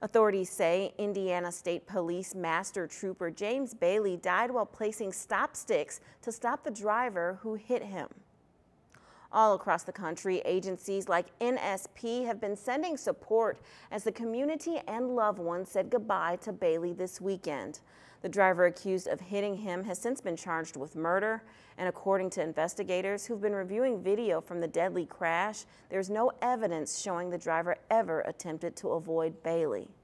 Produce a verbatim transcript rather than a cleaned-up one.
Authorities say Indiana State Police Master Trooper James Bailey died while placing stop sticks to stop the driver who hit him. All across the country, agencies like N S P have been sending support as the community and loved ones said goodbye to Bailey this weekend. The driver accused of hitting him has since been charged with murder, and according to investigators who've been reviewing video from the deadly crash, there's no evidence showing the driver ever attempted to avoid Bailey.